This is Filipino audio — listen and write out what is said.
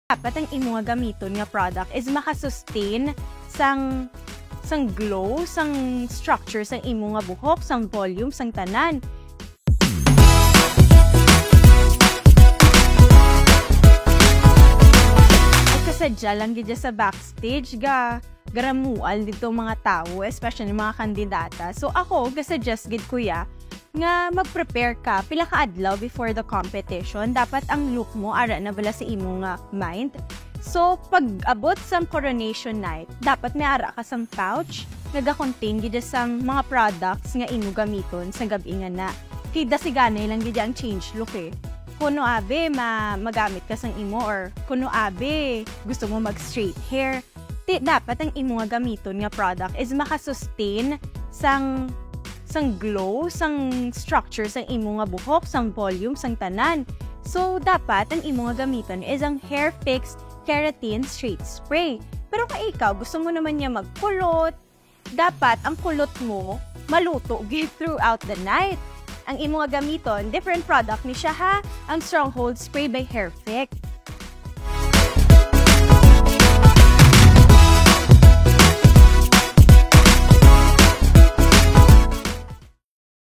Dapat ang imo nga gamiton nga product is makasustain sang glow, sang structure sang imo nga buhok, sang volume, sang tanan. At kasadya lang gid sa backstage garamual dito mga tao, especially mga kandidata. So ako gasuggest gid kuya nga mag-prepare ka pila ka adlaw before the competition. Dapat ang look mo ara na bala sa imo nga mind. So pag abot sa coronation night, dapat may ara ka sang pouch nga ga-contain gid sang mga products nga imo gamiton sa gabi nga na. Kay dasiganay lang gid ang change look eh. Kuno abe magamit ka sang imo or kuno abe gusto mo mag-straight hair, dapat ang imo nga gamiton nga product is makasustain sang glow, sang structure sang imo nga buhok, sang volume, sang tanan. So dapat ang imo nga gamiton is ang Hair Fix Keratin Straight Spray. Pero kung ikaw gusto mo naman niya magkulot, dapat ang kulot mo maluto gid throughout the night. Ang imo nga gamiton, different product ni siya ha, ang Stronghold Spray by Hair Fix.